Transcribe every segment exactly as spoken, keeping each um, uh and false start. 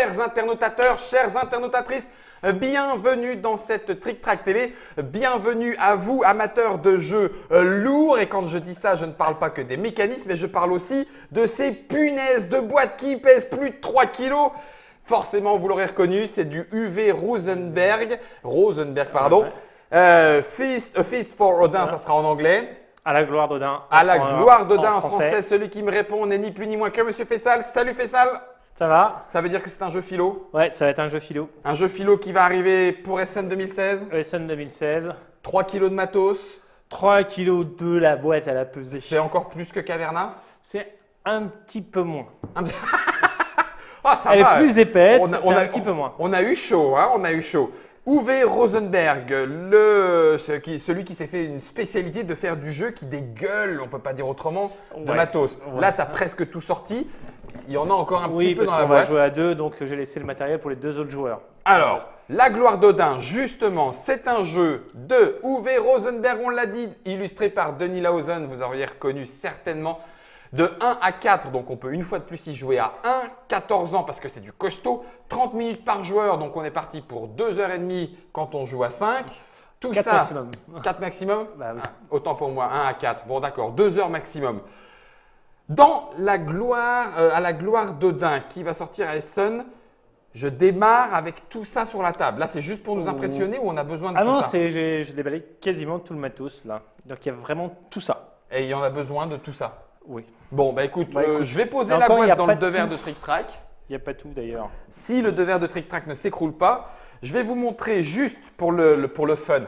chers internautateurs, chères internautatrices, bienvenue dans cette Trick Track Télé. Bienvenue à vous, amateurs de jeux lourds. Et quand je dis ça, je ne parle pas que des mécanismes, mais je parle aussi de ces punaises de boîte qui pèsent plus de trois kilos. Forcément, vous l'aurez reconnu, c'est du U V Rosenberg. Rosenberg, pardon. Euh, Feast, A Feast for Odin, ça sera en anglais. À la gloire d'Odin. À la gloire d'Odin en, en français. français. Celui qui me répond n'est ni plus ni moins que Monsieur Fessal. Salut Fessal. Ça va? Ça veut dire que c'est un jeu philo? Ouais, ça va être un jeu philo. Un jeu philo qui va arriver pour Essen deux mille seize. Essen deux mille seize. trois kilos de matos. trois kilos de la boîte à la pesée. C'est encore plus que Caverna? C'est un petit peu moins. Un... oh, ça Elle va. est plus épaisse, on a, c'est on a, un petit on, peu moins. On a eu chaud, hein, on a eu chaud. U V Rosenberg, le, ce qui, celui qui s'est fait une spécialité de faire du jeu qui dégueule, on ne peut pas dire autrement, de Ouais. matos. Ouais. Là, tu as presque tout sorti. Il y en a encore un Oui, petit peu parce dans la qu'on va boîte. jouer à deux, donc j'ai laissé le matériel pour les deux autres joueurs. Alors, la gloire d'Odin, justement, c'est un jeu de U V Rosenberg, on l'a dit, illustré par Denis Lausen, vous auriez reconnu certainement. De un à quatre, donc on peut une fois de plus y jouer à un, quatorze ans parce que c'est du costaud, trente minutes par joueur, donc on est parti pour deux heures trente quand on joue à cinq. Tout quatre ça, maximum. quatre maximum Bah oui. Ah, autant pour moi, un à quatre, bon d'accord, deux heures maximum. Dans la gloire, euh, à la gloire d'Odin qui va sortir à Essen, je démarre avec tout ça sur la table. Là, c'est juste pour nous impressionner ou on a besoin de Ah tout non, ça? j'ai j'ai déballé quasiment tout le matos là. Donc il y a vraiment tout ça. Et il y en a besoin de tout ça. Oui. Bon, bah écoute, Bah, euh, écoute, je vais poser mais la encore, il y boîte a dans pas le de devers tout. de Trick Track. Il n'y a pas tout d'ailleurs. Si le devers de Trick Track ne s'écroule pas, je vais vous montrer juste pour le, le- pour le fun.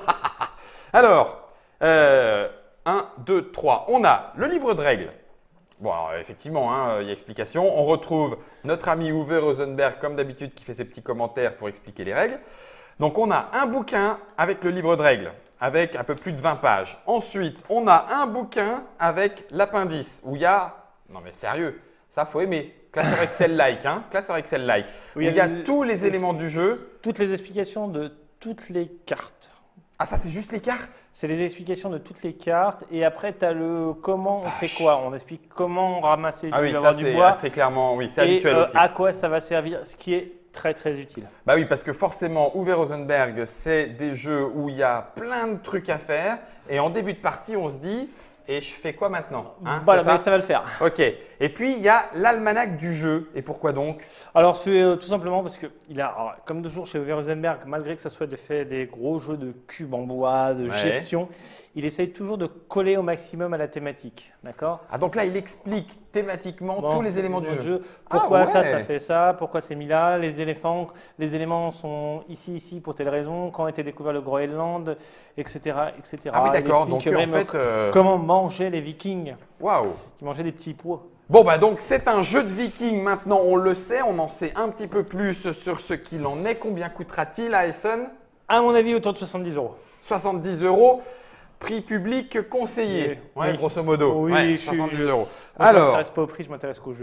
Alors, euh, un, deux, trois. On a le livre de règles. Bon, alors, effectivement, hein, il y a explication. On retrouve notre ami Uwe Rosenberg, comme d'habitude, qui fait ses petits commentaires pour expliquer les règles. Donc, on a un bouquin avec le livre de règles, avec un peu plus de vingt pages. Ensuite, on a un bouquin avec l'appendice, où il y a… Non mais sérieux, ça faut aimer. Classeur Excel-like, hein, classeur Excel-like. Oui, où il y a le- tous les les- éléments du jeu. Toutes les explications de toutes les cartes. Ah, ça, c'est juste les cartes? C'est les explications de toutes les cartes et après tu as le comment on fait quoi. On explique comment ramasser Ah oui, du, ça, avoir du c'est bois assez clairement, oui, c'est et habituel euh, aussi. à quoi ça va servir, ce qui est très très utile. Bah oui, parce que forcément, Uwe Rosenberg, c'est des jeux où il y a plein de trucs à faire. Et en début de partie, on se dit, et je fais quoi maintenant? Hein, Voilà, c'est ça mais ça va le faire. Ok. Et puis, il y a l'almanach du jeu. Et pourquoi donc? Alors c'est euh, tout simplement parce que il a, alors, comme toujours chez Uwe Rosenberg, malgré que ça soit de fait des gros jeux de cubes en bois, de Ouais. gestion, il essaye toujours de coller au maximum à la thématique, d'accord? Ah, donc là, il explique thématiquement Bon, tous les éléments du dans le jeu. Pourquoi Ah, ça, ouais. ça fait ça? Pourquoi c'est mis là? Les éléphants, les éléments sont ici, ici pour telle raison. Quand a été découvert le Groenland, et cetera, et cetera. Ah oui, Il d'accord. Donc, explique en même fait, euh, comment mangeaient les Vikings, waouh. qui mangeaient des petits pois. Bon, bah donc, c'est un jeu de viking. Maintenant, on le sait. On en sait un petit peu plus sur ce qu'il en est. Combien coûtera-t-il à Essen? À mon avis, autour de soixante-dix euros. soixante-dix euros. Prix public conseillé. Oui. Ouais, Oui. grosso modo. Oui, Ouais, je suis- soixante-dix euros. Moi, je ne Alors, m'intéresse pas au prix, je m'intéresse qu'au jeu.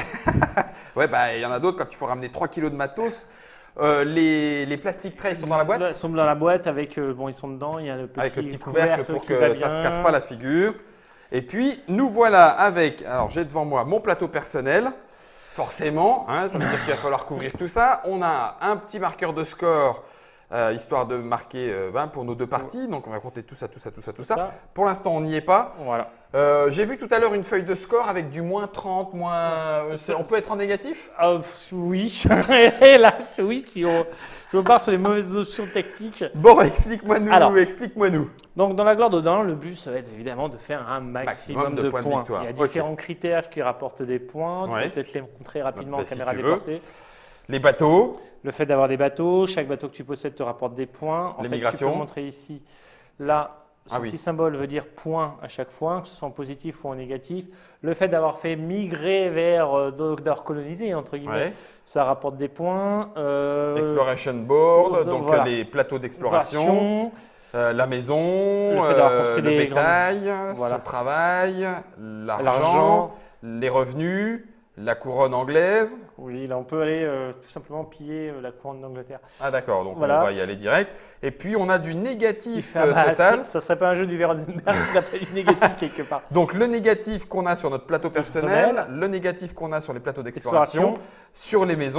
ouais, bah, il y en a d'autres quand il faut ramener trois kilos de matos. Euh, les, les plastic trays sont dans la boîte Là, ils sont dans la boîte avec, euh, bon, ils sont dedans. Il y a le petit, avec le petit couvercle pour qui que va ça ne se bien. casse pas la figure. Et puis, nous voilà avec, alors j'ai devant moi mon plateau personnel. Forcément, hein, ça veut dire qu'il va falloir couvrir tout ça. On a un petit marqueur de score, euh, histoire de marquer euh, ben, pour nos deux parties. Donc, on va compter tout ça, tout ça, tout ça, tout ça. Ça. Pour l'instant, on n'y est pas. Voilà. Euh, j'ai vu tout à l'heure une feuille de score avec du moins trente, moins… euh, c'est- on peut être en négatif? Ah, pff, oui, hélas, oui, si on, si on part sur les mauvaises options tactiques. Bon, explique-moi nous, Alors. explique-moi nous. Donc, dans la gloire d'Odin, le but, ça va être évidemment de faire un maximum, Maximum de de, points de points. victoire. Il y a Ok. différents critères qui rapportent des points. Tu Ouais. vas peut-être les montrer rapidement Bah, en si caméra tu veux. déportée. Les bateaux, Le fait d'avoir des bateaux, chaque bateau que tu possèdes te rapporte des points. En Les fait, migrations. tu peux montrer ici, là, ce Ah oui. petit symbole veut dire point à chaque fois, que ce soit en positif ou en négatif. Le fait d'avoir fait migrer vers, euh, donc d'avoir colonisé, entre guillemets, ouais. ça rapporte des points. Euh, Exploration board, euh, donc voilà. les plateaux d'exploration, exploration. euh, la maison, Le fait d'avoir euh, construit le des bétail, Voilà. son travail, l'argent, L'argent. les revenus, la couronne anglaise. Oui, là, on peut aller euh, tout simplement piller euh, la couronne d'Angleterre. Ah d'accord, donc Voilà. on va y aller direct. Et puis on a du négatif Ah euh, bah, total. si, ça serait pas un jeu du Rosenberg, il n'a pas du négatif quelque part. Donc le négatif qu'on a sur notre plateau personnel, Personnel. le négatif qu'on a sur les plateaux d'exploration, Exploration. sur les maisons.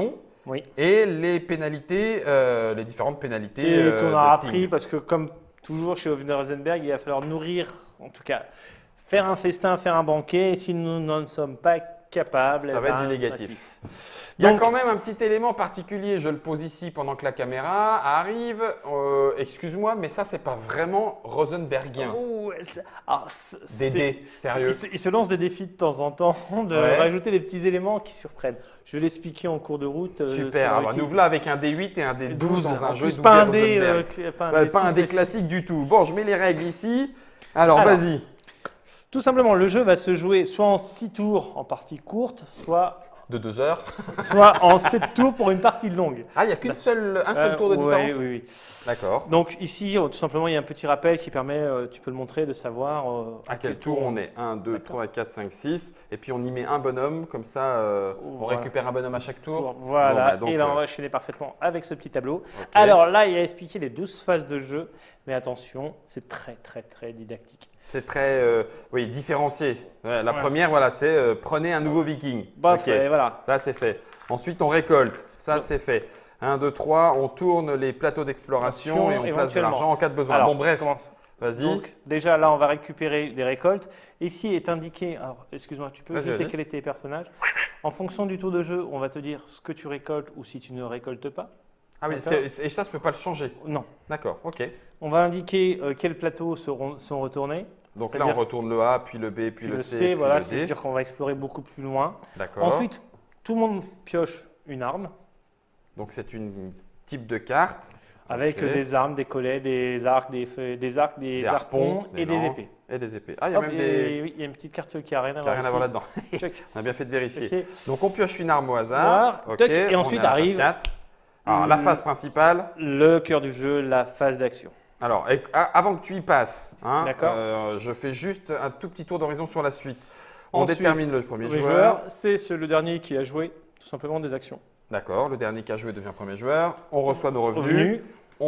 Oui. et les pénalités, euh, les différentes pénalités. Et euh, qu'on de aura Ting. appris parce que comme toujours chez Hovner Rosenberg, il va falloir nourrir, en tout cas, faire un festin, faire un banquet. Et si nous n'en sommes pas capables, Ça eh va être ben, du négatif. Il y a Donc- quand même un petit élément particulier, je le pose ici pendant que la caméra arrive. Euh, Excuse-moi, mais ça, c'est pas vraiment rosenbergien. Oh, c'est- alors, c'est- c'est- Dédé, sérieux. Il se, il se lance des défis de temps en temps de Ouais. rajouter des petits éléments qui surprennent. Je vais l'expliquer en cours de route. euh, Super, sur alors Routine. nous voilà avec un D huit et un D douze dans un en jeu plus, d'Uwe pas un dé, Rosenberg. euh, clé- pas un Ouais, dé pas un six dé classique. classique du tout. Bon, je mets les règles ici. Alors, Alors. vas-y. Tout simplement, le jeu va se jouer soit en six tours en partie courte, soit, De deux heures. soit en sept tours pour une partie longue. Ah, il n'y a qu'une seule, un seul Euh, tour de ouais, différence. oui, oui. D'accord. Donc ici, euh, tout simplement, il y a un petit rappel qui permet, euh, tu peux le montrer, de savoir euh, À quel tour on est un, deux, D'accord. trois, quatre, cinq, six. Et puis on y met un bonhomme, comme ça euh, on Voilà. récupère un bonhomme à chaque tour. Voilà, Bon, bah, donc, et ben, on euh, va enchaîner parfaitement avec ce petit tableau. ok. Alors là, il a expliqué les douze phases de jeu, mais attention, c'est très très très didactique. C'est très euh, oui, différencié. Ouais, la Ouais. première, voilà, c'est euh, prenez un nouveau viking. Bref, Ok. et voilà. Là, c'est fait. Ensuite, on récolte. Ça, Donc- c'est fait. un, deux, trois, on tourne les plateaux d'exploration et on place de Éventuellement. l'argent en cas de besoin. Alors, bon, bref, commence. vas-y. Donc déjà là, on va récupérer des récoltes. Ici est indiqué, alors excuse-moi, tu peux Vas-y, juste vas-y. décaler tes personnages. En fonction du tour de jeu, on va te dire ce que tu récoltes ou si tu ne récoltes pas. Ah oui, D'accord. c'est- et ça, je ne peux pas le changer. Non. D'accord, ok. On va indiquer euh, quels plateaux seront, sont retournés. Donc là, C'est-à-dire- on retourne le A, puis le B, puis, Puis le le C, C, puis voilà, le D. c'est-à-dire qu'on va explorer beaucoup plus loin. D'accord. Ensuite, tout le monde pioche une arme Donc c'est une type de carte. avec Ok. euh, des armes, des collets, des arcs, des, feux- des arcs, des, Des harpons harpons, et des des lances. épées. Et des épées. Ah, il y a Hop, même et des. oui, il y a une petite carte qui n'a rien à Qui a voir. rien à voir ici. là-dedans. Check. On a bien fait de vérifier. Ok. Donc on pioche une arme au hasard. Hasard, Ok, toc, et on ensuite est à la phase arrive- quatre. Alors la le- phase principale. Le cœur du jeu, la phase d'action. Alors, et- a- avant que tu y passes, hein, D'accord. euh, je fais juste un tout petit tour d'horizon sur la suite. On Ensuite, détermine le premier Le joueur. joueur, c'est ce- le dernier qui a joué tout simplement des actions. D'accord, le dernier qui a joué devient premier joueur. On reçoit nos revenus. Revenus.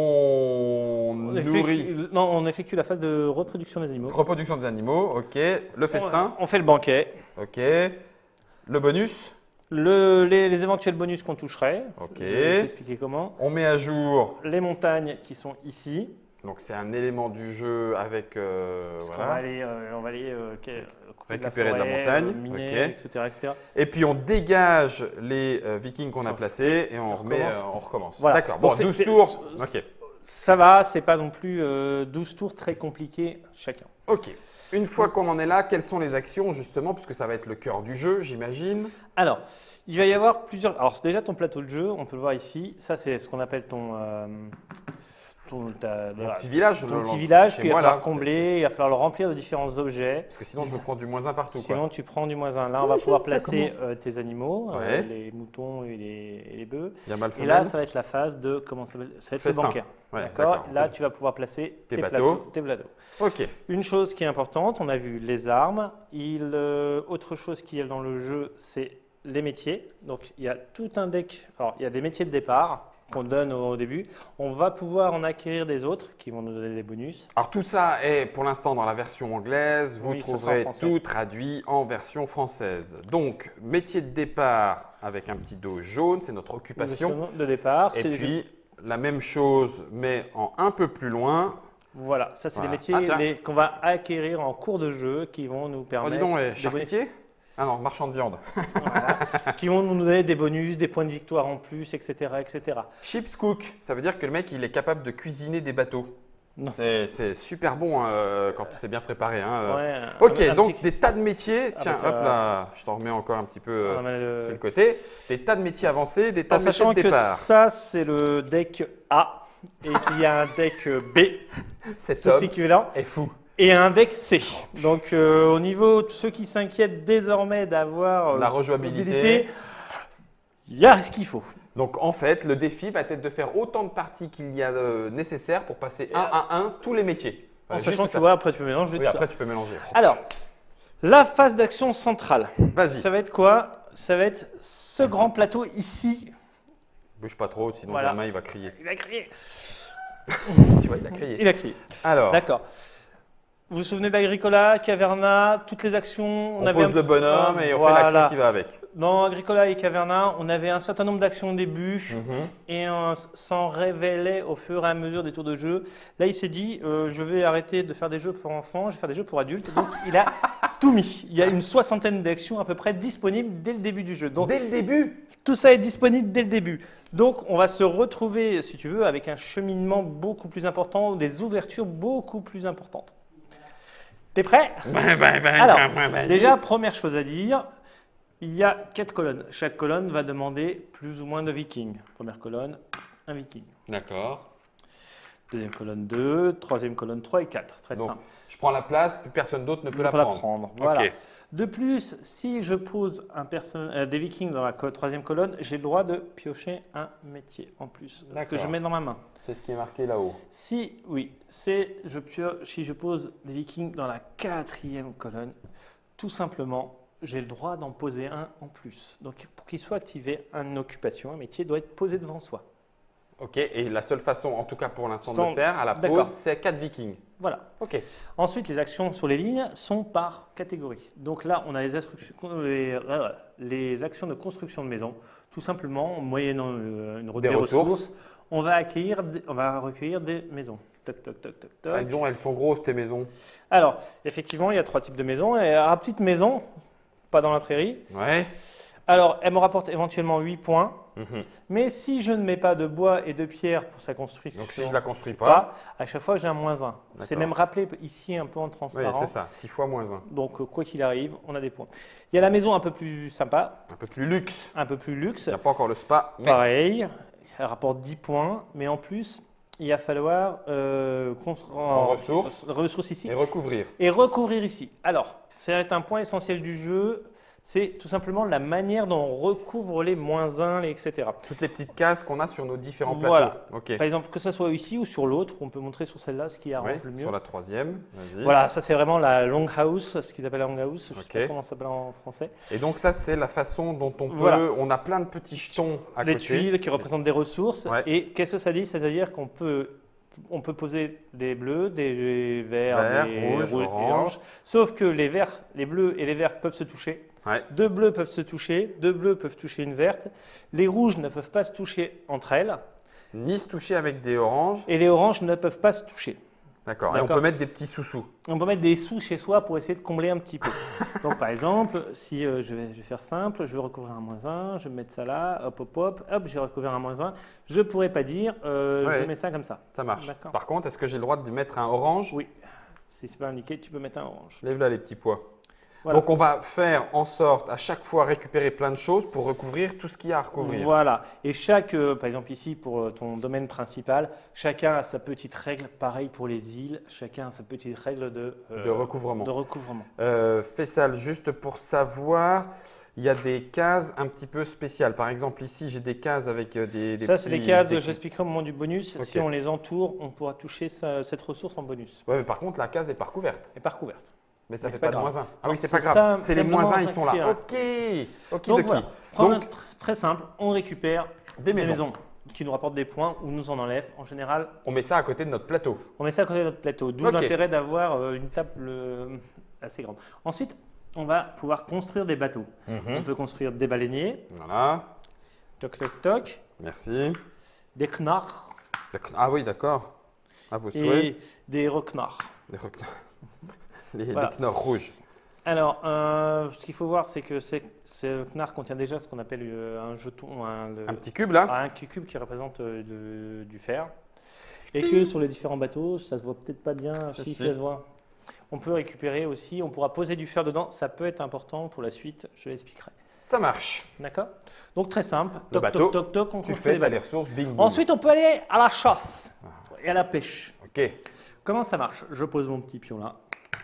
On, On nourrit. effectue, non, on effectue la phase de reproduction des animaux. Reproduction des animaux, ok. Le festin, On, on fait le banquet. ok. Le bonus, Le- les, les éventuels bonus qu'on toucherait. ok. Je vais vous expliquer comment. On met à jour. Les montagnes qui sont ici. Donc c'est un élément du jeu avec. euh, Parce qu'on voilà. va aller, euh, on va aller euh, que- couper Récupérer de la forêt, montagne, euh, miner, ok. et cetera, et cetera. Et puis on dégage les euh, vikings qu'on a placés et on, On remet, recommence. euh, on recommence. Voilà. D'accord, bon, Donc, c'est- douze c'est- tours. c'est- Ok. Ça va, c'est pas non plus euh, douze tours très compliqués chacun. Ok. Une fois qu'on en est là, quelles sont les actions justement, puisque ça va être le cœur du jeu, j'imagine. Alors, il va y avoir plusieurs. Alors, c'est déjà ton plateau de jeu, on peut le voir ici. Ça, c'est ce qu'on appelle ton, euh, ton, ta- Mon voilà, petit village. ton le- petit le- village chez qu'il va moi, falloir là, combler, c'est- il va falloir le remplir de différents objets. c'est- Parce que sinon, je me prends du moins un partout. Quoi. Sinon, tu prends du moins un. Là, on va pouvoir Ça placer commence. euh, tes animaux, euh, Ouais. les moutons et les, et les bœufs. Il y a mal Et là, ça va être la phase de comment ça s'appelle. Ça va être Festin. le banquet. Ouais, D'accord. Là, tu vas pouvoir placer Tes tes, bateaux. plateaux, tes plateaux. Ok. Une chose qui est importante, on a vu les armes. Il, euh, autre chose qui est dans le jeu, c'est les métiers. Donc, il y a tout un deck. Alors, il y a des métiers de départ qu'on donne au début. On va pouvoir en acquérir des autres qui vont nous donner des bonus. Alors tout ça est pour l'instant dans la version anglaise. Vous Oui, ça sera en trouverez français. tout traduit en version française. Donc, métier de départ avec un petit dos jaune, c'est notre occupation. De départ. Et c'est- puis, la même chose, mais en un peu plus loin. Voilà, ça, c'est Voilà. les métiers Ah, tiens. les- qu'on va acquérir en cours de jeu qui vont nous Oh, permettre. dis donc, eh, de bonus- charcutier Ah non, marchand de viande. qui vont nous donner des bonus, des points de victoire en plus, et cetera, et cetera. Ship's cook, ça veut dire que le mec, il est capable de cuisiner des bateaux. Non. C'est c'est super bon hein, euh, quand c'est bien préparé. hein, euh. Ouais, un- Ok, un donc petit- des tas de métiers. Ah, Tiens, bah, tiens, hop là, je t'en remets encore un petit peu euh, on a le- sur le côté. Des tas de métiers avancés, des tas En de métiers sachant de que départ. ça, c'est le deck A et qu'il y a un deck B, Cet tout homme équivalent, est fou. et un deck C. Donc, euh, au niveau de ceux qui s'inquiètent désormais d'avoir euh, La rejouabilité. mobilité, il y a ce qu'il faut. Donc en fait, le défi va être de faire autant de parties qu'il y a euh, nécessaire pour passer un à un tous les métiers. En Ouais, sachant juste que ça. ouais, après, tu peux mélanger Oui, tout après ça. tu peux mélanger. Alors, la phase d'action centrale, Vas-y, ça va être quoi? Ça va être ce grand plateau ici. bouge pas trop, sinon Voilà. Germain il va crier. Il a crié. Tu vois, il a crié. Il a crié. Alors, D'accord. Vous vous souvenez d'Agricola, Caverna, toutes les actions. On, avait pose un- le bonhomme et on Voilà. fait l'action qui va avec. Dans Agricola et Caverna, on avait un certain nombre d'actions au début Mhm. et on s'en révélait au fur et à mesure des tours de jeu. Là, il s'est dit, euh, je vais arrêter de faire des jeux pour enfants, je vais faire des jeux pour adultes. Donc, il a tout mis. Il y a une soixantaine d'actions à peu près disponibles dès le début du jeu. Donc, Dès le début. tout ça est disponible dès le début. Donc, on va se retrouver, si tu veux, avec un cheminement beaucoup plus important, des ouvertures beaucoup plus importantes. T'es prêt? Ben, ben, ben, Alors, ben, ben, ben, déjà, première chose à dire, il y a quatre colonnes. Chaque colonne va demander plus ou moins de vikings. Première colonne, un viking. D'accord. Deuxième colonne, deux. Troisième colonne, trois et quatre. Très Donc, simple. je prends la place, puis personne d'autre ne peut On la peut la prendre. prendre. Voilà. Ok. De plus, si je pose un perso- euh, des vikings dans la co- troisième colonne, j'ai le droit de piocher un métier en plus que D'accord. je mets dans ma main. C'est ce qui est marqué là-haut. Si, oui, c'est je pioche, si je pose des vikings dans la quatrième colonne, tout simplement, j'ai le droit d'en poser un en plus. Donc, pour qu'il soit activé, une occupation, un métier doit être posé devant soi. Ok, et la seule façon, en tout cas pour l'instant, de Stand- le faire à la D'accord. pause, c'est quatre vikings. Voilà. Ok. Ensuite, les actions sur les lignes sont par catégorie. Donc là, on a les, instructions- les, euh, les actions de construction de maison. Tout simplement, moyennant euh, une, Des des ressources. ressources, on va, accueillir, des- on va recueillir des maisons. Toc, toc, toc, toc, toc. Ah, disons, elles sont grosses tes maisons. Alors, effectivement, il y a trois types de maisons. Et la petite maison, pas dans la prairie. Ouais. Alors, elle me rapporte éventuellement huit points. Mhm. Mais si je ne mets pas de bois et de pierre pour sa construction, Donc si je la construis pas, pas, à chaque fois, j'ai un moins un. C'est D'accord. même rappelé ici un peu en oui, transparent. c'est ça, six fois moins un. Donc, euh, quoi qu'il arrive, on a des points. Il y a la maison un peu plus sympa, Un peu plus luxe. un peu plus luxe. Il n'y a pas encore le spa, mais Pareil, elle rapporte dix points. Mais en plus, il va falloir euh, construire En ressources. ressources ici et recouvrir. et recouvrir ici. Alors, ça va être un point essentiel du jeu. C'est tout simplement la manière dont on recouvre les moins un, les et cetera. Toutes les petites cases qu'on a sur nos différents plateaux. Voilà. Ok. Par exemple, que ce soit ici ou sur l'autre, on peut montrer sur celle-là ce qui arrange Oui, le mieux. sur la troisième. Vas-y. Voilà, ça c'est vraiment la longhouse, ce qu'ils appellent la longhouse. Je ne sais Ok. pas comment ça s'appelle en français. Et donc ça, c'est la façon dont on peut. Voilà. On a plein de petits jetons à Les côté. tuiles qui représentent des ressources. Ouais. Et qu'est-ce que ça dit? C'est-à-dire qu'on peut, on peut poser des bleus, des verts, Vert, des rouge, rouges et orange. oranges. Sauf que les verts, les bleus et les verts peuvent se toucher. Ouais. Deux bleus peuvent se toucher, deux bleus peuvent toucher une verte. Les rouges ne peuvent pas se toucher entre elles. Ni se toucher avec des oranges. Et les oranges ne peuvent pas se toucher. D'accord. Et on D'accord. peut mettre des petits sous-sous. On peut mettre des sous chez soi pour essayer de combler un petit peu. Donc par exemple, si euh, je, vais, je vais faire simple, je vais recouvrir un moins un, je vais mettre ça là, hop hop hop, hop, je vais recouvrir un moins un. Je ne pourrais pas dire, euh, Ouais. je mets ça comme ça. Ça marche. D'accord. Par contre, est-ce que j'ai le droit de mettre un orange? Oui, si ce n'est pas indiqué, tu peux mettre un orange. Lève là les petits pois. Voilà. Donc on va faire en sorte à chaque fois récupérer plein de choses pour recouvrir tout ce qu'il y a à recouvrir. Voilà. Et chaque, euh, par exemple ici pour euh, ton domaine principal, chacun a sa petite règle. Pareil pour les îles, chacun a sa petite règle de, euh, De recouvrement. de recouvrement. Euh, Faisal, juste pour savoir, il y a des cases un petit peu spéciales. Par exemple, ici, j'ai des cases avec euh, des, des Ça, c'est les petits- cases, des- j'expliquerai au moment du bonus. Ok. Si on les entoure, on pourra toucher sa- cette ressource en bonus. Ouais, mais par contre, la case est pas recouverte. Et par couverte. Mais ça Mais fait c'est pas, pas de grave. moins un. Ah Non, oui, c'est c'est pas grave. ça, C'est les c'est moins vraiment un, ils sont là. facile. Ok. Ok, Donc de qui voilà, Prendre Donc, un tr- très simple, on récupère des des maisons. maisons qui nous rapportent des points ou nous en enlèvent. En général, On met ça à côté de notre plateau. on met ça à côté de notre plateau, d'où Ok. l'intérêt d'avoir euh, une table euh, assez grande. Ensuite, on va pouvoir construire des bateaux. On peut construire des baleiniers, Voilà. toc toc toc, Merci. des knarrs D'accord. Ah oui, d'accord. À vos souhaits. et des roquenards. Les, rec- les, Voilà. les knors rouges. Alors, euh, ce qu'il faut voir, c'est que ces- ce knarr contient déjà ce qu'on appelle euh, un jeton, un, le- Un petit cube là. un cube qui représente euh, de- du fer. Et que sur les différents bateaux, ça se voit peut-être pas bien, Si, si, si. ça se voit. On peut récupérer aussi, on pourra poser du fer dedans, ça peut être important pour la suite, je l'expliquerai. Ça marche. D'accord? Donc très simple, Le toc bateau, toc toc toc, on Tu construit fais les t'as bateaux. les ressources, bing bing. Ensuite, on peut aller à la chasse et à la pêche. Ok. Comment ça marche? Je pose mon petit pion là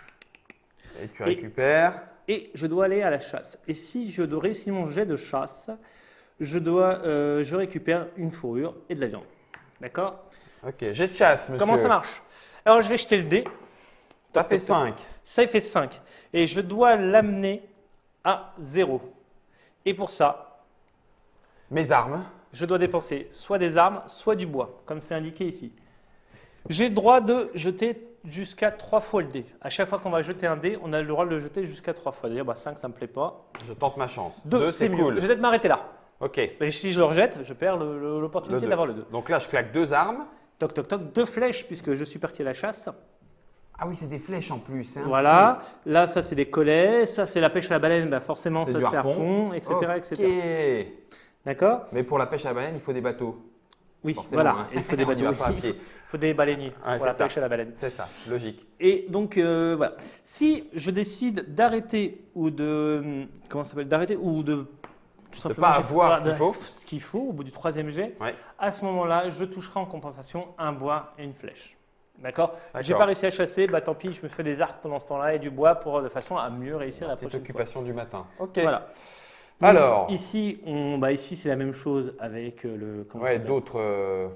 Et tu récupères. et je dois aller à la chasse. Et si je dois réussir mon jet de chasse, je, dois, euh, je récupère une fourrure et de la viande. D'accord? Ok. J'ai de chasse, monsieur. Comment ça marche? Alors je vais jeter le dé. T'as fait cinq. Ça il fait cinq. Et je dois l'amener à zéro. Et pour ça, Mes armes. je dois dépenser soit des armes, soit du bois, comme c'est indiqué ici. J'ai le droit de jeter jusqu'à trois fois le dé. À chaque fois qu'on va jeter un dé, on a le droit de le jeter jusqu'à trois fois. D'ailleurs, bah, cinq, ça ne me plaît pas. Je tente ma chance. deux, deux c'est c'est mieux. cool. Je vais peut-être m'arrêter là. Ok. Et si je le rejette, je perds le- le- Le l'opportunité deux. d'avoir le deux. Donc là, je claque deux armes. Toc, toc, toc. Deux flèches, puisque je suis parti à la chasse. Ah oui, c'est des flèches en plus. hein. Voilà. Là, ça, c'est des collets. Ça, c'est la pêche à la baleine. Bah, forcément, C'est ça du c'est harpon. harpon, et cetera, Ok. et cetera. D'accord? Mais pour la pêche à la baleine, il faut des bateaux. Oui, Forcément, voilà. hein. Il faut des On y bateaux. va pas à Il faut, pied. faut des baleiniers Ouais, pour la c'est ça. pêche à la baleine. C'est ça, logique. Et donc, euh, voilà. Si je décide d'arrêter ou de. Comment ça s'appelle? D'arrêter ou de. Tout simplement, pas j'ai- avoir voilà, ce qu'il de- faut. ce qu'il faut au bout du troisième jet. Ouais. À ce moment-là, je toucherai en compensation un bois et une flèche. D'accord? J'ai D'accord. pas réussi à chasser, bah tant pis, je me fais des arcs pendant ce temps-là et du bois pour de façon à mieux réussir la Petite prochaine fois. occupation du matin. Ok. Voilà. Donc, Alors. ici, on, bah ici c'est la même chose avec euh, le. Comment ça Ouais, s'appelle? d'autres. euh,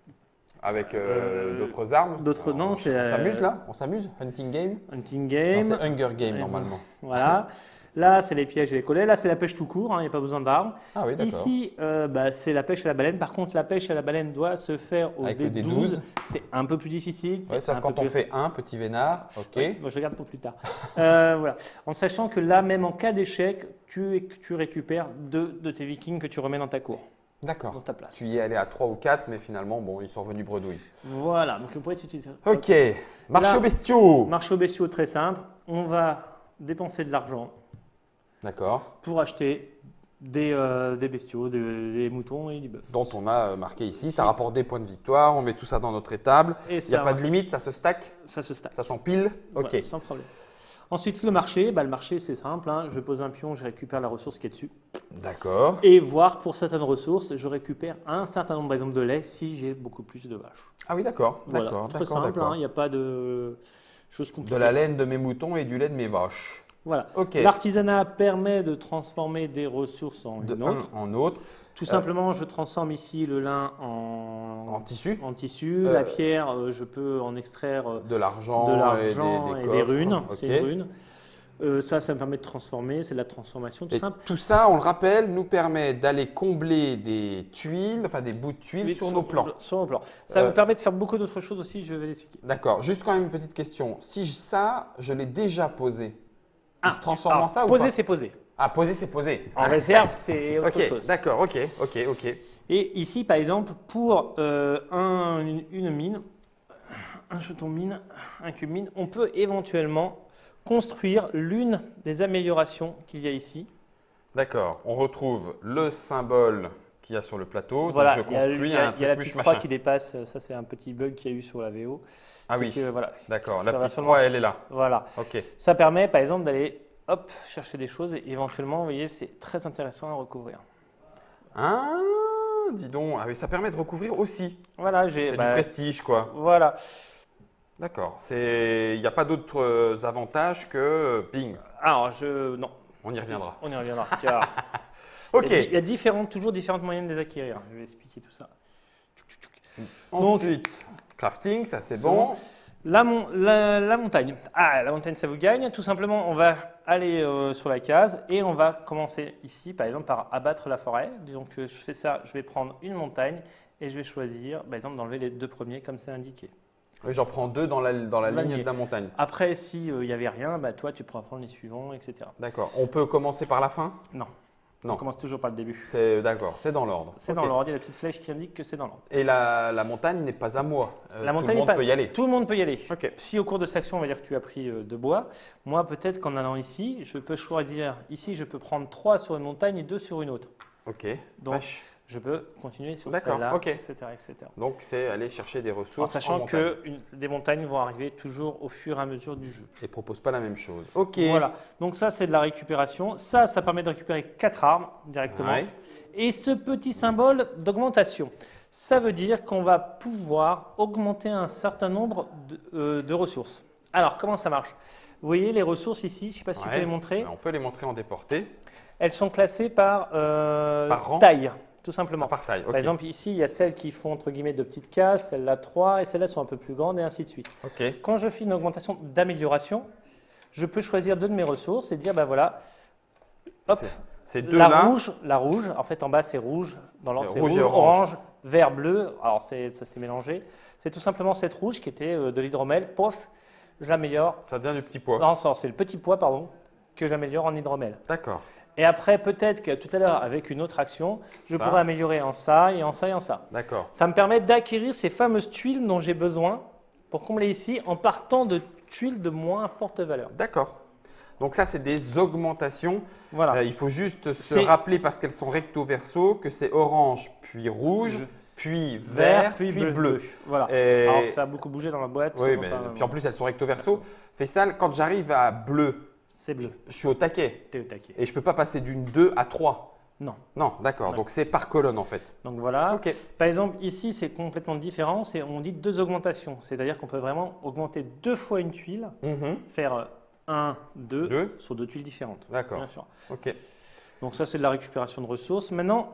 avec euh, Euh, d'autres armes. d'autres- On- non, on c'est, euh, s'amuse là On s'amuse Hunting game Hunting Non, game. c'est Hunger game Ouais, normalement. Voilà. Là, c'est les pièges et les collets. Là, c'est la pêche tout court. Il n'y a pas besoin d'armes. Ah oui, d'accord. Ici, euh, bah, c'est la pêche à la baleine. Par contre, la pêche à la baleine doit se faire au Avec dé le dé douze. douze. C'est un peu plus difficile. Ouais, c'est sauf un quand peu on plus- fait un petit vénard. Ok. Oui, moi, je le garde pour plus tard. Euh, voilà. En sachant que là, même en cas d'échec, tu, tu récupères deux de tes vikings que tu remets dans ta cour, dans D'accord. ta place. Tu y es allé à trois ou quatre, mais finalement, bon, ils sont revenus bredouilles. Voilà. Donc, on pourrait utiliser. Ok. Marché Là- aux bestiaux. Marché aux bestiaux, très simple. On va dépenser de l'argent D'accord. pour acheter des, euh, des bestiaux, des, des moutons et du bœuf. Dont on a euh, marqué ici. Ça Si. rapporte des points de victoire. On met tout ça dans notre étable. Et Il n'y ça, a pas de limite, ça se stack, ça se stack. ça s'empile. Ok. Voilà, sans problème. Ensuite, le marché. Bah, le marché, c'est simple. hein. Je pose un pion, je récupère la ressource qui est dessus. D'accord. Et voir pour certaines ressources, je récupère un certain nombre, par exemple, de lait si j'ai beaucoup plus de vaches. Ah oui, d'accord. Voilà, D'accord. très D'accord. simple. d'accord. Il n'y a pas de choses compliquées. De la laine de mes moutons et du lait de mes vaches. Voilà. Ok. L'artisanat permet de transformer des ressources en De une un autre. en autre. Tout simplement, je transforme ici le lin en, En tissu. en tissu. Euh, La pierre, euh, je peux en extraire euh, De l'argent. de l'argent et et des, des, coffres. runes. Ok. C'est une rune. Euh, ça, ça me permet de transformer. C'est de la transformation tout Et simple. tout ça, on le rappelle, nous permet d'aller combler des tuiles, enfin des bouts de tuiles Oui, sur nos plans. Sur nos plans. Ça Euh, me permet de faire beaucoup d'autres choses aussi. Je vais l'expliquer. D'accord. Juste quand même une petite question. Si je- ça, je l'ai déjà posé, il se transforme alors, en ça ou poser, pas c'est poser. Ah, poser, c'est poser. En réserve, c'est autre Ok, chose. d'accord, ok, ok, ok. Et ici, par exemple, pour euh, un- une, une mine, un jeton mine, un cube mine, on peut éventuellement construire l'une des améliorations qu'il y a ici. D'accord. On retrouve le symbole qu'il y a sur le plateau. Voilà, donc je il y a, construis il y a- un il y a la truc petite plus croix machin. qui dépasse. Ça, c'est un petit bug qu'il y a eu sur la V O. Ah C'est oui, que, voilà, d'accord. ça La va petite seulement- croix, elle est là. voilà. Ok. Ça permet, par exemple, d'aller hop, chercher des choses et éventuellement, vous voyez, c'est très intéressant à recouvrir. Ah, dis donc. Ah oui, ça permet de recouvrir aussi. Voilà, j'ai. C'est bah, du prestige, quoi. voilà. D'accord. C'est, il n'y a pas d'autres euh, avantages que euh, ping. Alors, je. Non, On y reviendra. on y reviendra. car Ok. Il y a, il y a différentes, toujours différentes moyennes de les acquérir. Je vais expliquer tout ça. Donc- Ensuite, crafting, ça c'est C'est bon. bon. La, mon- la- la montagne. Ah, la montagne, ça vous gagne. Tout simplement, on va aller euh, sur la case et on va commencer ici, par exemple, par abattre la forêt. Disons que je fais ça, je vais prendre une montagne et je vais choisir, par exemple, d'enlever les deux premiers comme c'est indiqué. Oui, j'en prends deux dans la, dans la Lanier. ligne de la montagne. Après, s'il n'y avait rien, bah, toi, tu pourras prendre les suivants, et cetera. D'accord. On peut commencer par la fin? Non. Non. On commence toujours par le début. C'est d'accord, c'est dans l'ordre. C'est Ok. dans l'ordre, il y a la petite flèche qui indique que c'est dans l'ordre. Et la, la montagne n'est pas à moi. Euh, La tout montagne le monde est pas- peut y aller. Tout le monde peut y aller. Ok. Si au cours de cette action, on va dire que tu as pris euh, de bois, moi peut-être qu'en allant ici, je peux choisir, ici je peux prendre trois sur une montagne et deux sur une autre. Ok. Donc Vache. je peux continuer sur D'accord, celle-là, ok. et cetera, et cetera. Donc c'est aller chercher des En ressources en sachant montagne. que une- des montagnes vont arriver toujours au fur et à mesure du jeu. Et propose pas la même chose. Ok. Voilà, donc ça c'est de la récupération. Ça, ça permet de récupérer quatre armes directement. Ouais. Et ce petit symbole d'augmentation, ça veut dire qu'on va pouvoir augmenter un certain nombre de, euh, de ressources. Alors, comment ça marche? Vous voyez les ressources ici, je ne sais pas si tu Ouais. peux les montrer. On peut les montrer en déporté. Elles sont classées par, euh, Par rang? taille, tout simplement. Par taille. Ok. Par exemple, ici, il y a celles qui font entre guillemets de petites cases, celles-là trois, et celles-là sont un peu plus grandes, et ainsi de suite. Ok. Quand je fais une augmentation d'amélioration, je peux choisir deux de mes ressources et dire, ben voilà, hop, C'est- Ces la deux-là. rouge, la rouge, en fait en bas c'est rouge, dans l'ordre Et c'est rouge rouge, et orange. orange, vert, bleu, alors c'est- ça s'est mélangé. C'est tout simplement cette rouge qui était euh, de l'hydromel, pof, j'améliore. Ça devient du petit pois. Non, ça, c'est le petit pois, pardon, que j'améliore en hydromel. D'accord. Et après, peut-être que tout à l'heure, avec une autre action, je Ça. pourrais améliorer en ça et en ça et en ça. D'accord. Ça me permet d'acquérir ces fameuses tuiles dont j'ai besoin pour combler ici en partant de tuiles de moins forte valeur. D'accord. Donc ça, c'est des augmentations. Voilà. Euh, il faut juste se C'est- rappeler, parce qu'elles sont recto-verso, que c'est orange, puis rouge, Je- puis vert, puis, bleu. Voilà. Et- Alors, ça a beaucoup bougé dans la boîte. Oui, c'est pour mais ça, puis en plus, elles sont recto-verso. Fessal, quand j'arrive à bleu, c'est bleu. je suis au taquet. T'es au taquet. Et je ne peux pas passer d'une deux à trois. Non. Non, d'accord. Ouais. Donc c'est par colonne en fait. Donc voilà. Ok. Par exemple, ici, c'est complètement différent. C'est, on dit deux augmentations. C'est-à-dire qu'on peut vraiment augmenter deux fois une tuile, Mhm. faire un, deux, Deux. sur deux tuiles différentes. D'accord. Bien sûr. Ok. Donc ça, c'est de la récupération de ressources. Maintenant,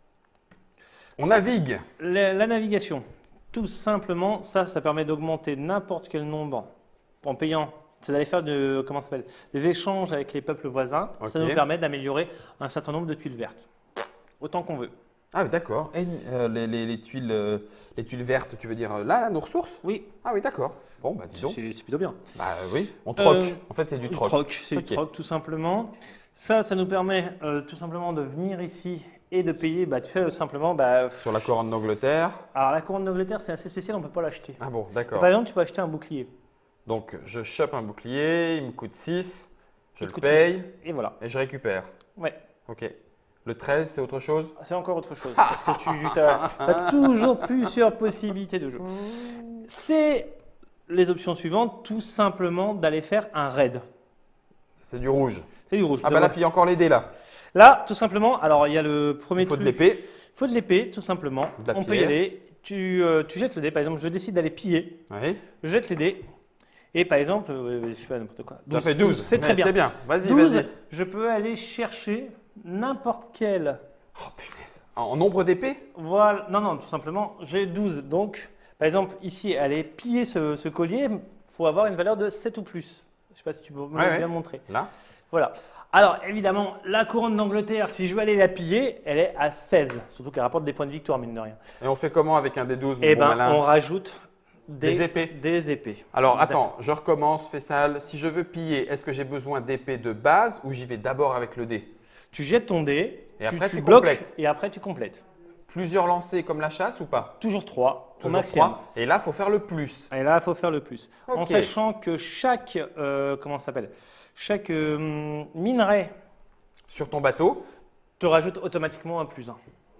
On navigue. la, la navigation. Tout simplement, ça, ça permet d'augmenter n'importe quel nombre en payant. C'est d'aller faire de, comment ça s'appelle, des échanges avec les peuples voisins. Ça Ok. nous permet d'améliorer un certain nombre de tuiles vertes. Autant qu'on veut. Ah oui, d'accord. Et euh, les, les- les tuiles, euh, les tuiles vertes, tu veux dire euh, là, là, nos ressources? Oui, Ah oui, d'accord. Bon, bah dis donc. c'est c'est plutôt bien. Bah oui, on troque. Euh, En fait, c'est du Du troc. c'est Ok. du troc tout simplement. Ça, ça nous permet euh, tout simplement de venir ici et de payer, bah, tu fais euh, simplement, bah, Sur la couronne d'Angleterre. alors la couronne d'Angleterre, c'est assez spécial, on ne peut pas l'acheter. Ah bon, d'accord. Par exemple, tu peux acheter un bouclier. Donc, je chope un bouclier, il me coûte six, je Il le te coûte paye Et voilà. et je récupère. Ouais. Ok. Le treize, c'est autre chose? C'est encore autre chose. Parce que tu as, toujours plusieurs possibilités de jeu. C'est les options suivantes, tout simplement d'aller faire un raid. C'est du rouge. C'est du rouge. Ah bah là, D'abord. puis il y a encore les dés là. Là, tout simplement, alors il y a le premier Il faut de truc. l'épée. Il faut de l'épée, tout simplement. De la On peut y pierre. aller. Tu, euh, tu jettes le dé. Par exemple, je décide d'aller piller. Oui. Je jette les dés. Et par exemple, euh, je sais pas n'importe quoi. Tu as fait douze. C'est très Mais bien. C'est bien. Vas-y, douze, vas-y. je peux aller chercher n'importe quel. Oh punaise. En en nombre d'épées? Voilà. Non, non, tout simplement, j'ai douze. Donc, par exemple, ici, aller piller ce, ce collier, il faut avoir une valeur de sept ou plus. Je ne sais pas si tu peux me Ouais, ouais. bien montrer. Là. Voilà. Alors, évidemment, la couronne d'Angleterre, si je veux aller la piller, elle est à seize. Surtout qu'elle rapporte des points de victoire, mine de rien. Et on fait comment avec un dé douze, mon Eh bon bien, malin? on rajoute des, Des épées. Des épées. Alors D'accord. attends, je recommence, Fessal. Si je veux piller, est-ce que j'ai besoin d'épée de base ou j'y vais d'abord avec le dé? Tu jettes ton dé, Et tu, après, tu tu bloques complètes. et après tu complètes. Plusieurs lancers comme la chasse ou pas? Toujours trois au Toujours maximum. trois. Et là, il faut faire le plus. Et là, il faut faire le plus. En Ok. sachant que chaque, euh, comment ça s'appelle, chaque euh, minerai Sur ton bateau. te rajoute automatiquement un plus un.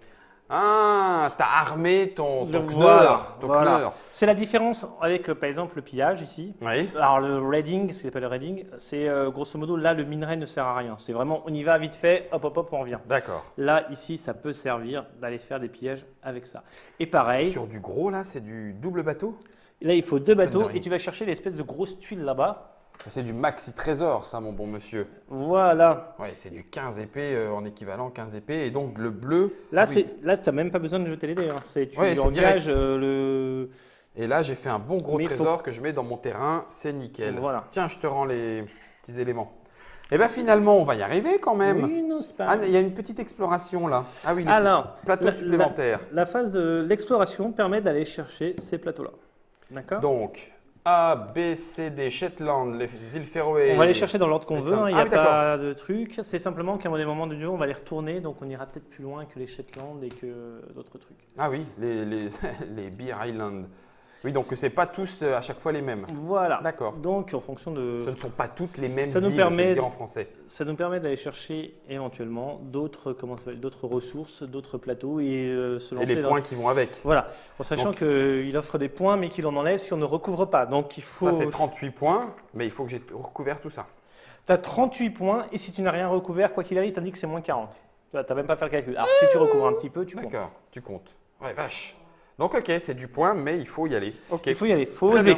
Ah, t'as armé ton, ton Le- kneur, voilà, ton voilà. kneur. C'est la différence avec, euh, par exemple, le pillage ici. Oui. Alors le raiding, ce qu'on appelle le raiding, c'est euh, grosso modo là le minerai ne sert à rien. C'est vraiment on y va vite fait, hop hop hop on revient. D'accord. Là ici ça peut servir d'aller faire des pillages avec ça. Et pareil, Sur du gros là, c'est du double bateau? là il faut deux bateaux rien. et tu vas chercher l'espèce de grosse tuile là-bas. C'est du maxi trésor, ça, mon bon monsieur. Voilà. Ouais, c'est du quinze épées euh, en équivalent quinze épées. Et donc le bleu. Là ah oui. c'est là tu n'as même pas besoin de jeter les dés. Hein. C'est tu Ouais, c'est engages direct. euh, le. Et là, j'ai fait un bon gros Mais il faut- trésor que je mets dans mon terrain. C'est nickel. Voilà. Tiens, je te rends les petits éléments. Et bien finalement, on va y arriver quand même. Oui non c'est pas. Ah, il y a une petite exploration là. Ah oui, le Alors plateau la- supplémentaire. La, la phase de l'exploration permet d'aller chercher ces plateaux-là. D'accord. Donc, A, B, C, D, Shetland, les îles Féroé. On va les chercher dans l'ordre qu'on les veut, hein, il n'y Ah a oui, pas de truc. C'est simplement qu'à des moments de jeu, on va les retourner, donc on ira peut-être plus loin que les Shetland et que d'autres trucs. Ah oui, les, les, les Beer Island. Oui, donc c'est pas tous euh, à chaque fois les mêmes. Voilà. D'accord. Donc en fonction de. Ce ne sont pas toutes les mêmes Ça nous îles, je permet- vais le dire en français. Ça nous permet d'aller chercher éventuellement d'autres comment ça s'appelle, d'autres ressources, d'autres plateaux et euh, se Et lancer les dans. points qui vont avec. Voilà. En sachant Donc- qu'il offre des points, mais qu'il en enlève si on ne recouvre pas. Donc il faut. Ça, c'est trente-huit points, mais il faut que j'ai recouvert tout ça. Tu as trente-huit points et si tu n'as rien recouvert, quoi qu'il arrive, tu indique que c'est moins quarante. Tu n'as même pas fait le calcul. Alors si tu recouvres un petit peu, tu comptes. D'accord, tu comptes. Ouais, vache. Donc, ok, c'est du point, mais il faut y aller. Ok. Il faut y aller, il faut Très oser. bien.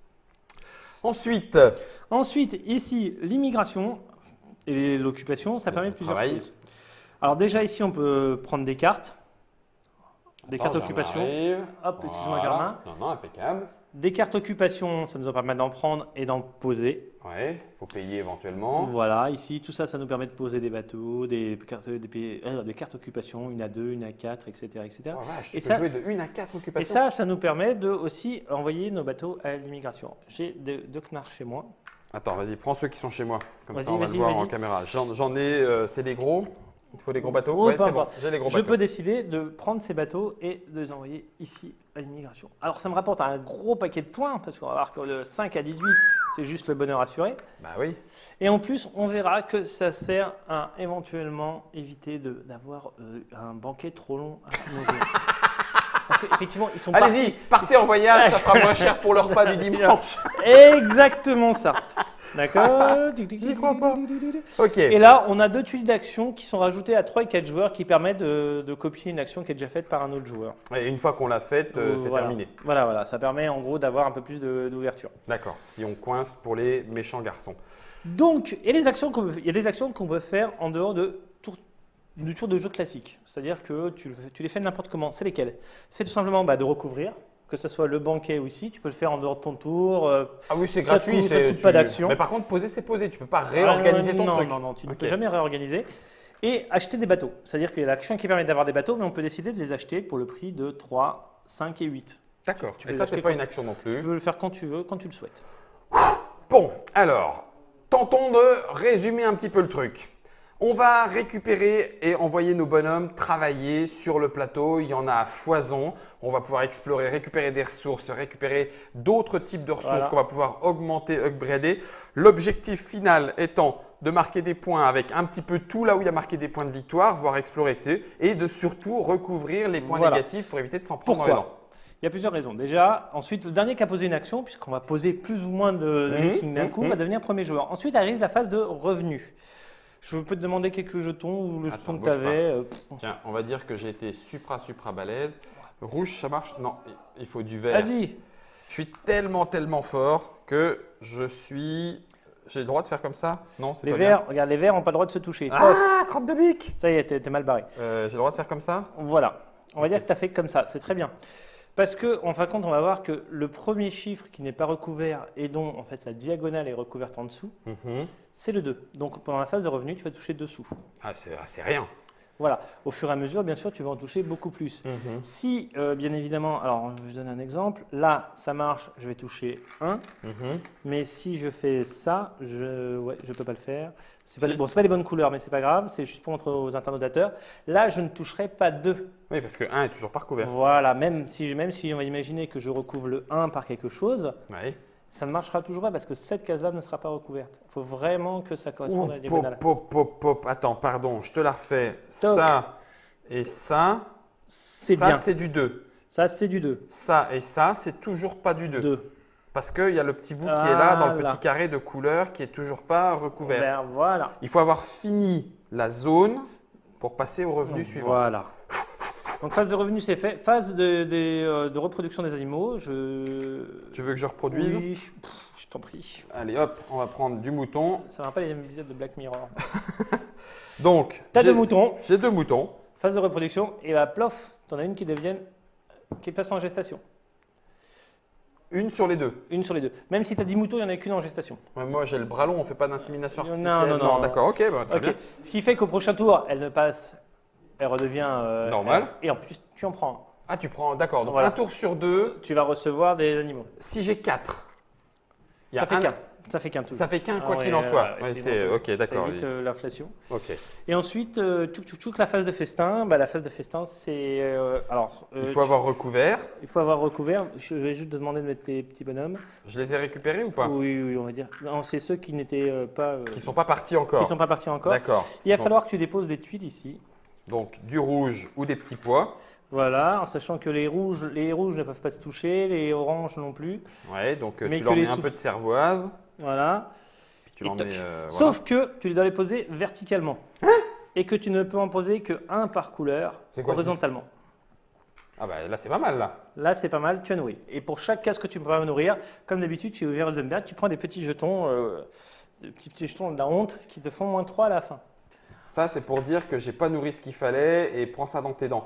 Ensuite, Ensuite, ici, l'immigration et l'occupation, ça permet le plusieurs travail. choses. Alors déjà ici, on peut prendre des cartes, des Attends, cartes Germain d'occupation. arrive. Hop, excuse-moi Voilà. Germain. Non, non, impeccable. Des cartes occupation, ça nous permet d'en prendre et d'en poser. Ouais, faut payer éventuellement. Voilà, ici, tout ça, ça nous permet de poser des bateaux, des cartes, des, euh, des cartes occupation, une à deux, une à quatre, et cetera et cetera. Oh, vache, tu Et peux ça- jouer de une à quatre occupations. Et ça, ça nous permet de aussi envoyer nos bateaux à l'immigration. J'ai deux, deux knarrs chez moi. Attends, vas-y, prends ceux qui sont chez moi. Comme ça, Vas-y, on va le vas-y, voir en vas-y. caméra. J'en j'en ai, euh, c'est des gros. Il te faut des gros bateaux. Oh, Ouais, peu c'est bon, importe. j'ai les gros Je bateaux. peux décider de prendre ces bateaux et de les envoyer ici à l'immigration. Alors, ça me rapporte un gros paquet de points, parce qu'on va voir que le cinq à dix-huit, c'est juste le bonheur assuré. Bah oui. Et en plus, on verra que ça sert à éventuellement éviter de- d'avoir euh, un banquet trop long à nourrir. Parce qu'effectivement, ils sont Allez-y, partez en voyage, ça fera moins cher pour le repas du dimanche. Exactement ça. D'accord. J'y crois pas. Ok. Et là, on a deux tuiles d'action qui sont rajoutées à trois et quatre joueurs qui permettent de, de copier une action qui est déjà faite par un autre joueur. Et une fois qu'on l'a faite, euh, c'est Voilà. terminé. Voilà, voilà. Ça permet en gros d'avoir un peu plus de- d'ouverture. D'accord. Si on coince pour les méchants garçons. Donc, et les actions qu'on peut- il y a des actions qu'on peut faire en dehors de tour- du tour de jeu classique. C'est-à-dire que tu, le fais- tu les fais n'importe comment. C'est lesquelles? C'est tout simplement bah, de recouvrir, que ce soit le banquet ou ici. Tu peux le faire en dehors de ton tour. euh, Ah oui, c'est Ça gratuit. coûte- ça c'est- coûte tu- pas d'action. Mais par contre, poser, c'est poser. Tu peux pas réorganiser Ah, ton non, truc. Non, non, tu ne Ok. peux jamais réorganiser. Et acheter des bateaux. C'est-à-dire qu'il y a l'action qui permet d'avoir des bateaux, mais on peut décider de les acheter pour le prix de trois, cinq et huit. D'accord. Tu Et peux ça, les c'est acheter pas quand- une action non Tu plus. peux le faire quand tu veux, quand tu le souhaites. Bon, alors, tentons de résumer un petit peu le truc. On va récupérer et envoyer nos bonhommes travailler sur le plateau. Il y en a à foison. On va pouvoir explorer, récupérer des ressources, récupérer d'autres types de ressources Voilà. qu'on va pouvoir augmenter, upgrader. L'objectif final étant de marquer des points avec un petit peu tout là où il y a marqué des points de victoire, voire explorer, et cetera. Et de surtout recouvrir les points Voilà. négatifs pour éviter de s'en prendre dans les dents. Pourquoi? Il y a plusieurs raisons. Déjà, ensuite, le dernier qui a posé une action, puisqu'on va poser plus ou moins de, de Mhm, vikings d'un mhm, coup, mhm. va devenir premier joueur. Ensuite arrive la phase de revenu. Je peux te demander quelques jetons ou le Attends, jeton que bouge tu avais. Tiens, on va dire que j'ai été supra supra balèze. Rouge, ça marche? Non, il faut du vert. Vas-y. Je suis tellement tellement fort que je suis. J'ai le droit de faire comme ça? Non, c'est Les pas verts, regarde, les verts n'ont pas le droit de se toucher. bien. Ah, crotte de bique! Ça y est, t'es t'es mal barré. Euh, j'ai le droit de faire comme ça? Voilà. On va Ok. dire que tu as fait comme ça. C'est très bien. Parce que, en fin de compte, on va voir que le premier chiffre qui n'est pas recouvert et dont en fait la diagonale est recouverte en dessous, Mhm. c'est le deux. Donc pendant la phase de revenu, tu vas toucher dessous. Ah, c'est ah, c'est rien. Voilà. Au fur et à mesure, bien sûr, tu vas en toucher beaucoup plus. Mhm. Si, euh, bien évidemment, alors je donne un exemple, là, ça marche, je vais toucher un, Mhm. mais si je fais ça, je ouais, je peux pas le faire. C'est pas, Si. les- bon, c'est pas les bonnes couleurs, mais c'est pas grave, c'est juste pour montrer aux internautateurs. Là, je ne toucherai pas deux. Oui, parce que un est toujours pas recouvert. Voilà, même si, même si on va imaginer que je recouvre le un par quelque chose, Ouais. ça ne marchera toujours pas parce que cette case-là ne sera pas recouverte. Il faut vraiment que ça corresponde à la Ouh, diagonale. pop, pop, pop, pop. Attends, pardon, je te la refais. Top. Ça et ça, C'est ça bien. c'est du deux. Ça, c'est du deux. Ça et ça, c'est toujours pas du deux. deux. Parce qu'il y a le petit bout qui est là dans le Voilà. petit carré de couleur qui est toujours pas recouvert. Ben, voilà. Il faut avoir fini la zone pour passer au revenu suivant. Voilà. Donc phase de revenu, c'est fait. Phase de, des, euh, de reproduction des animaux, je... Tu veux que je reproduise? Oui, pff, je t'en prie. Allez hop, on va prendre du mouton. Ça ne va pas les mêmes épisodes de Black Mirror. Donc, T'as j'ai- deux moutons, J'ai deux moutons. phase de reproduction, et bah plof, t'en as une qui devienne, qui passe en gestation. Une sur les deux. Une sur les deux. Même si tu as dix moutons, il n'y en a qu'une en gestation. Ouais, moi, j'ai le bras long, on fait pas d'insémination Non, artificielle. non, non. D'accord, ok, bah, très Ok. bien. Ce qui fait qu'au prochain tour, elle ne passe, elle redevient euh, Normal. elle- et en plus, tu en prends. Ah, tu prends, d'accord. Donc, Voilà. un tour sur deux, Tu vas recevoir des animaux. si j'ai quatre. il y a Ça fait un- qu'un. Ça fait qu'un tout. Ça fait qu'un, quoi Ah qu'il ouais, en soit. ouais, Ouais, c'est c'est- une ok, inflation. d'accord. Ça évite euh, l'inflation. Ok. Et ensuite, euh, tchouk, tchouk, tchouk, la phase de festin. Bah, la phase de festin, c'est. euh, alors, euh, Il faut tu- avoir recouvert. il faut avoir recouvert. Je vais juste te demander de mettre tes petits bonhommes. Je les ai récupérés ou pas? Oui, oui, on va dire. Non, c'est ceux qui n'étaient euh, pas. euh, Qui sont pas partis encore. qui sont pas partis encore. D'accord. Il va Donc- falloir que tu déposes des tuiles ici. Donc, du rouge ou des petits pois. Voilà, en sachant que les rouges, les rouges ne peuvent pas se toucher, les oranges non plus. Ouais, donc euh, Mais tu que leur les mets un sous- peu de cervoise. Voilà. Puis tu Et leur toc. mets. euh, voilà. Sauf que tu dois les poser verticalement. Et que tu ne peux en poser que un par couleur, C'est quoi, horizontalement. Ah, bah là, c'est pas mal, là. Là, c'est pas mal, tu as nourri. Et pour chaque case que tu peux pas nourrir, comme d'habitude chez Rosenberg, tu prends des petits jetons, euh, des petits, petits jetons de la honte qui te font moins trois à la fin. Ça, c'est pour dire que j'ai pas nourri ce qu'il fallait et prends ça dans tes dents.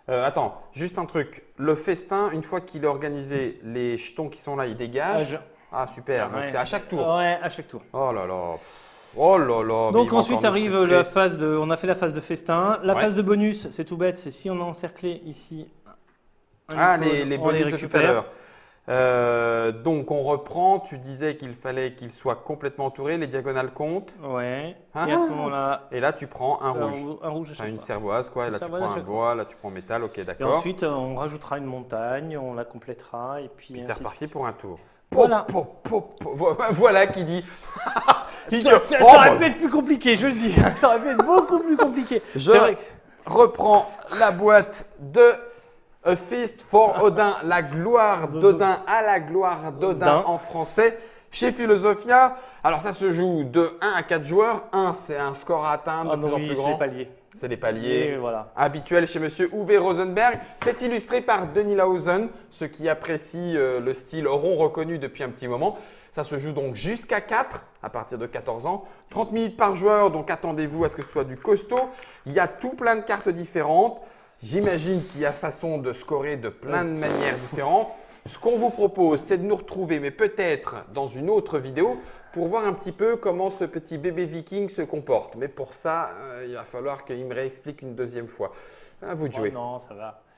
Euh, attends, juste un truc. Le festin, une fois qu'il est organisé, les jetons qui sont là, ils dégagent. Ah, super. Donc Ouais. c'est à chaque tour. Ouais, à chaque tour. Oh là là. Oh là là. mais Donc il va ensuite encore nous arrive frustrer. la phase de, on a fait la phase de festin. La Ouais. phase de bonus, c'est tout bête, c'est si on a encerclé ici un Ah, icône, les, les on les bonus de tout à récupère. l'heure. Euh, donc on reprend. Tu disais qu'il fallait qu'il soit complètement entouré. Les diagonales comptent. Ouais. Ah. Et à ce moment-là, Et là, tu prends un un, rouge. rou- un rouge à Enfin, chaque une fois. cervoise, quoi. Et Une là, tu cervoise à prends un chaque fois. bois. Là, tu prends métal. Ok, Et d'accord. ensuite, euh, on rajoutera une montagne, on la complétera et puis. Puis ainsi c'est de reparti suite. pour un tour. Voilà. Po, po, po, po. Vo- Voilà qui dit. Qui Ça, dit- ça- Oh, ça aurait bah, pu être plus compliqué, je le dis. Ça aurait pu être beaucoup plus compliqué. Je C'est vrai que- reprends la boîte de A Feast for Odin, la gloire d'Odin à la gloire d'Odin Odin. en français chez Philosophia. Alors ça se joue de un à quatre joueurs. un, c'est un score à atteindre Ah de non, plus en oui, plus c'est grand. les paliers. C'est des Et paliers voilà. habituels chez Monsieur Uwe Rosenberg. C'est illustré par Denis Lausen. Ceux qui apprécient euh, le style auront reconnu depuis un petit moment. Ça se joue donc jusqu'à quatre, à partir de quatorze ans. trente minutes par joueur, donc attendez-vous à ce que ce soit du costaud. Il y a tout plein de cartes différentes. J'imagine qu'il y a façon de scorer de plein de manières différentes. Ce qu'on vous propose, c'est de nous retrouver, mais peut-être dans une autre vidéo, pour voir un petit peu comment ce petit bébé viking se comporte. Mais pour ça, euh, il va falloir qu'il me réexplique une deuxième fois. À vous de Oh jouer. non, ça va.